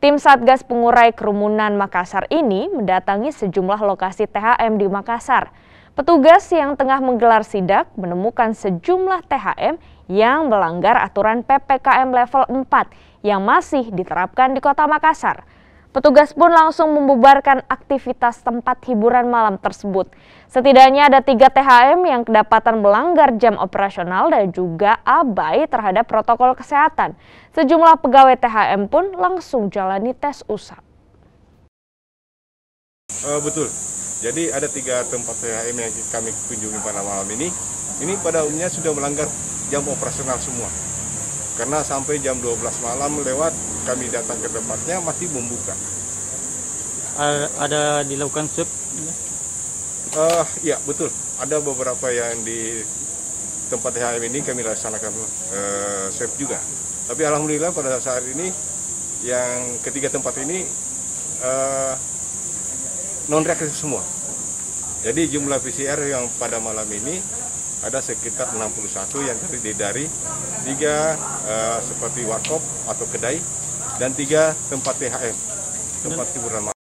Tim Satgas Pengurai Kerumunan Makassar ini mendatangi sejumlah lokasi THM di Makassar. Petugas yang tengah menggelar sidak menemukan sejumlah THM yang melanggar aturan PPKM level 4 yang masih diterapkan di Kota Makassar. Petugas pun langsung membubarkan aktivitas tempat hiburan malam tersebut. Setidaknya ada 3 THM yang kedapatan melanggar jam operasional dan juga abai terhadap protokol kesehatan. Sejumlah pegawai THM pun langsung jalani tes usap. Betul. Jadi ada 3 tempat THM yang kami kunjungi pada malam ini. Ini pada umumnya sudah melanggar jam operasional semua. Karena sampai jam 12 malam lewat kami datang ke tempatnya masih membuka. Ada dilakukan swab? Ya betul. Ada beberapa yang di tempat THM ini kami laksanakan swab juga. Tapi alhamdulillah pada saat ini yang ketiga tempat ini non reaktif semua. Jadi jumlah PCR yang pada malam ini ada sekitar 61 yang terdiri dari 3 seperti warkop atau kedai dan 3 tempat THM, tempat hiburan malam.